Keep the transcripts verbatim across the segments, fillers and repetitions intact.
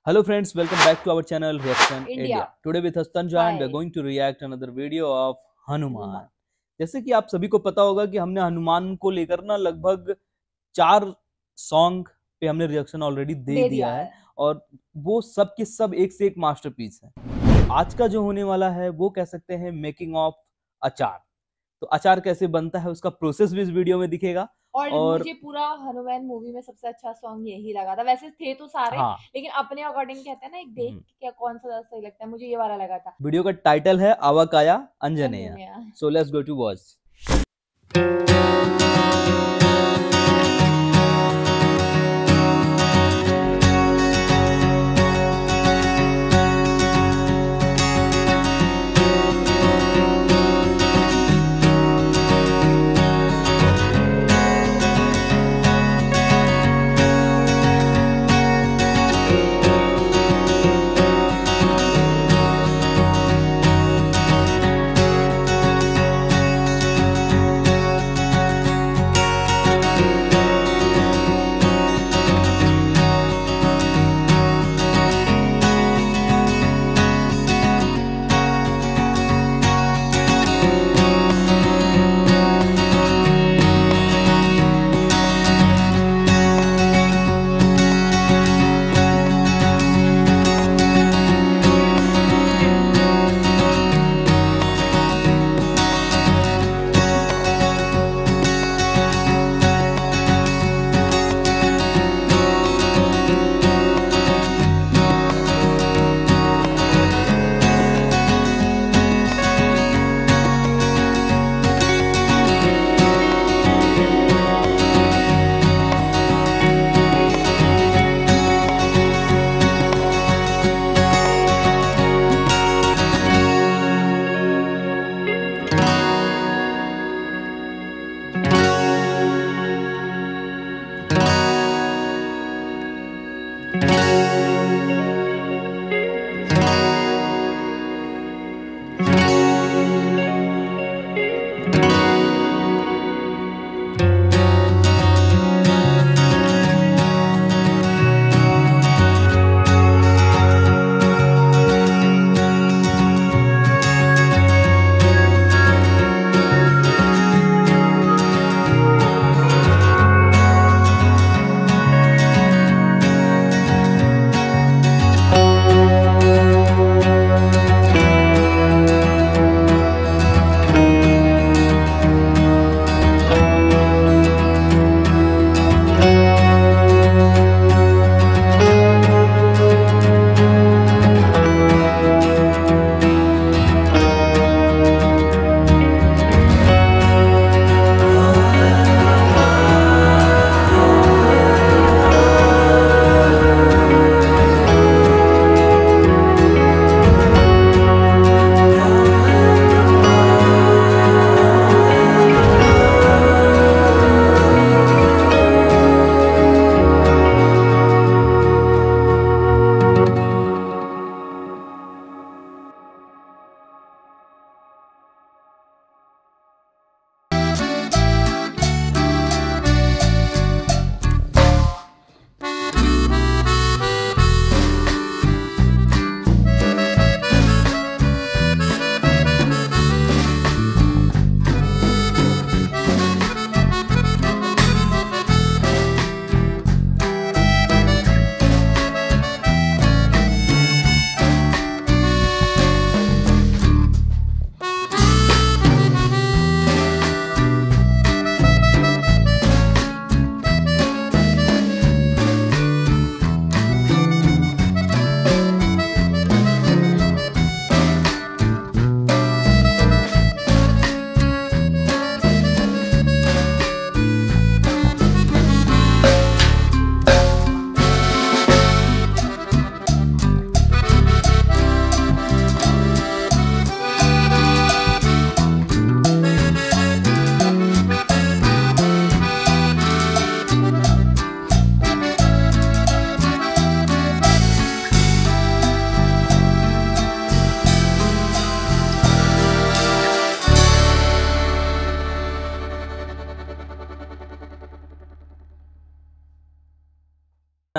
Hello friends, welcome back to our channel Reaction India. India. Today with us Tanja and we are Hi. going to react another video of Hanuman. Hanuman. जैसे कि आप सभी को पता होगा कि हमने हनुमान को लेकर ना लगभग चार सॉन्ग पे हमने रिएक्शन ऑलरेडी दे, दे दिया दिया है है। और वो सब के सब एक से एक मास्टरपीस है। आज का जो होने वाला है वो कह सकते हैं मेकिंग ऑफ अचार। तो अचार कैसे बनता है उसका प्रोसेस भी इस वीडियो में दिखेगा। और, और मुझे पूरा हनुमान मूवी में सबसे अच्छा सॉन्ग यही लगा था। वैसे थे तो सारे, हाँ, लेकिन अपने अकॉर्डिंग कहते हैं ना, एक देख के क्या कौन सा ज्यादा सही लगता है, मुझे ये वाला लगा था। वीडियो का टाइटल है Avakaya Anjaneya. Anjaneya. So let's go to watch.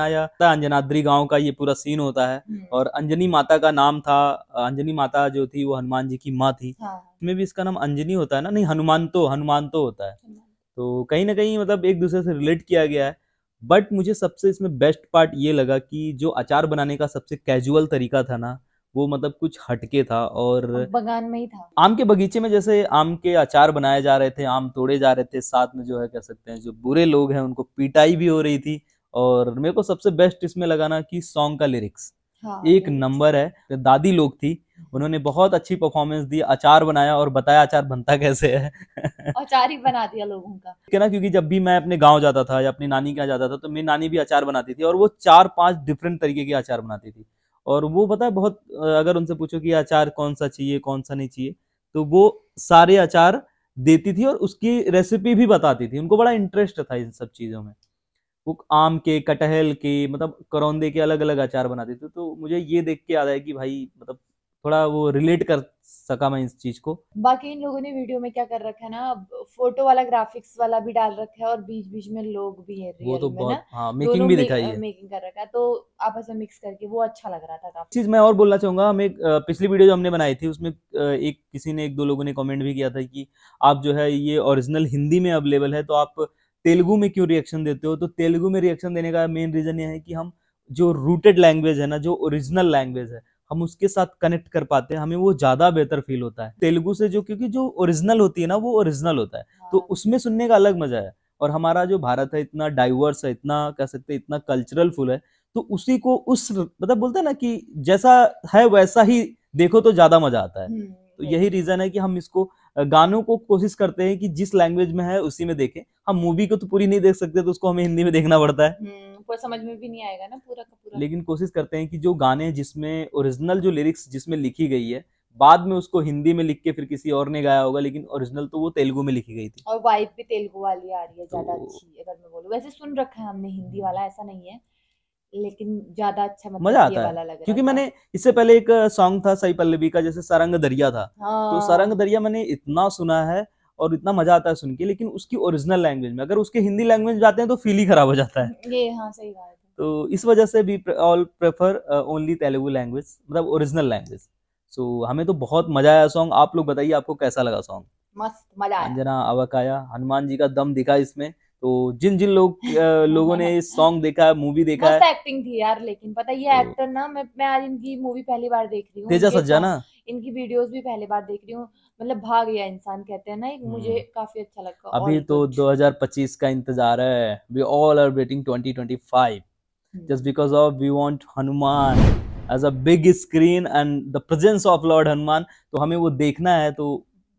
बनाया था। अंजनाद्री गांव का ये पूरा सीन होता है हम्म, और अंजनी माता का नाम था। अंजनी माता जो थी वो हनुमान जी की माँ थी। हाँ इसमें भी इसका नाम अंजनी होता है ना? नहीं, हनुमान तो हनुमान तो होता है। हाँ, तो कहीं ना कहीं मतलब एक दूसरे से रिलेट किया गया है। बट मुझे सबसे इसमें बेस्ट पार्ट ये लगा कि जो अचार बनाने का सबसे कैजुअल तरीका था ना, वो मतलब कुछ हटके था। और बगान में ही था। आम के बगीचे में जैसे आम के अचार बनाए जा रहे थे, आम तोड़े जा रहे थे, साथ में जो है कह सकते हैं जो बुरे लोग हैं उनको पिटाई भी हो रही थी। और मेरे को सबसे बेस्ट इसमें लगा ना कि सॉन्ग का लिरिक्स हाँ एक lyrics। नंबर है। दादी लोग थी, उन्होंने बहुत अच्छी परफॉर्मेंस दी, अचार बनाया और बताया अचार बनता कैसे है। अचार ही बना दिया लोगों का। क्या ना, क्योंकि जब भी मैं अपने गांव जाता था या अपनी नानी के यहाँ जाता था तो मेरी नानी भी अचार बनाती थी और वो चार पांच डिफरेंट तरीके के अचार बनाती थी। और वो पता है बहुत, अगर उनसे पूछो कि अचार कौन सा चाहिए कौन सा नहीं चाहिए, तो वो सारे अचार देती थी और उसकी रेसिपी भी बताती थी। उनको बड़ा इंटरेस्ट था इन सब चीजों में। वो आम के, कटहल के, मतलब करौंदे के अलग अलग अचार बनाती थी। तो मुझे ये देख के याद आया कि भाई मतलब थोड़ा वो रिलेट कर सका मैं इस चीज को। बाकी इन लोगों ने वीडियो में क्या कर रखा है ना, फोटो वाला ग्राफिक्स वाला भी डाल रखा है और बीच बीच में लोग भी है वो रियल तो में ना। बहुत, हाँ, दोनों मेकिंग भी दिखाई मे, है। मेकिंग कर रखा है, तो आपस में मिक्स करके वो अच्छा लग रहा था काफी। चीज मैं और बोलना चाहूंगा, हम एक अ, पिछली वीडियो जो हमने बनाई थी उसमें अ, एक किसी ने, एक दो लोगों ने कमेंट भी किया था कि आप जो है ये ओरिजिनल हिंदी में अवेलेबल है तो आप तेलुगु में क्यों रिएक्शन देते हो। तो तेलुगु में रिएक्शन देने का मेन रीजन ये है कि हम जो रूटेड लैंग्वेज है ना, जो ओरिजिनल लैंग्वेज है, हम उसके साथ कनेक्ट कर पाते हैं, हमें वो ज्यादा बेहतर फील होता है तेलुगु से। जो क्योंकि जो ओरिजिनल होती है ना वो ओरिजिनल होता है, तो हाँ उसमें सुनने का अलग मजा है। और हमारा जो भारत है इतना डाइवर्स है, इतना कह सकते हैं इतना कल्चरल फुल है, तो उसी को उस मतलब बोलते हैं ना कि जैसा है वैसा ही देखो तो ज्यादा मजा आता है। हम्म, तो वही। यही रीजन है कि हम इसको अ, गानों को कोशिश करते हैं कि जिस लैंग्वेज में है उसी में देखें। हम मूवी को तो पूरी नहीं देख सकते तो उसको हमें हिंदी में देखना पड़ता है। हम्म, पूरा समझ में भी नहीं आएगा ना पूरा का पूरा। लेकिन कोशिश करते हैं कि जो गाने जिसमें ओरिजिनल जो लिरिक्स जिसमें लिखी गई है, बाद में उसको हिंदी में लिख के फिर किसी और ने गाया होगा, लेकिन ओरिजिनल तो वो तेलुगु में लिखी गई थी। और वाइब भी तेलुगु वाली आ रही है ज्यादा तो अच्छी, अगर मैं बोलूँ। वैसे सुन रखा है हमने हिंदी वाला, ऐसा नहीं है, लेकिन ज्यादा अच्छा मजा मतलब ये आता है वाला लग रहा क्योंकि था। मैंने इससे पहले एक सॉन्ग था सई पल्लवी का, जैसे सरंग दरिया था। तो सरंग हाँ दरिया मैंने इतना सुना है और इतना मजा आता है सुन के, लेकिन उसकी ओरिजिनल लैंग्वेज में, अगर उसके हिंदी लैंग्वेज में जाते हैं तो फील ही खराब हो जाता है। ये, हाँ सही बात है। तो इस वजह से भी all prefer only Telugu language, मतलब ओरिजिनल लैंग्वेज। सो हमें तो बहुत मजा आया सॉन्ग। आप लोग बताइए आपको कैसा लगा सॉन्ग। मस्त मजा आया। अंजना अवकाया, हनुमान जी का दम दिखा इसमें। तो जिन जिन लोग अ, लोगों ने इस सॉन्ग देखा है, मूवी देखा मस्त है, एक्टिंग थी यार, लेकिन पता है ये तो एक्टर ना, मैं मैं आज इनकी मूवी पहली बार देख रही हूँ, तेजा इनके सज्जा ना। सॉन्ग इनकी वीडियोस भी पहली बार देख रही हूँ। मतलब भाग गया इंसान कहते हैं ना, एक मुझे हम्म, काफी अच्छा लगा। अभी ऑल तो गुड। दो हज़ार पच्चीस का इंतजार है। We all are waiting twenty twenty five just because of we want Hanuman as a big screen and the presence of Lord Hanuman। तो हमें वो देखना है, तो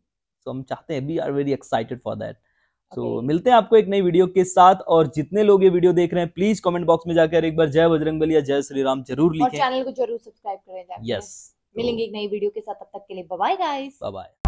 तो हम चाहते हैं, we are very excited for that. So मिलते हैं आपको एक नई वीडियो के साथ। और जितने लोग ये वीडियो देख रहे हैं प्लीज कमेंट बॉक्स में जाकर एक बार जय बजरंगबली या जय श्री राम जरूर और लिखें। चैनल को जरूर सब्सक्राइब करें जाके। यस, तो मिलेंगे एक नई वीडियो के साथ, तब तक के लिए bye bye guys. Bye bye.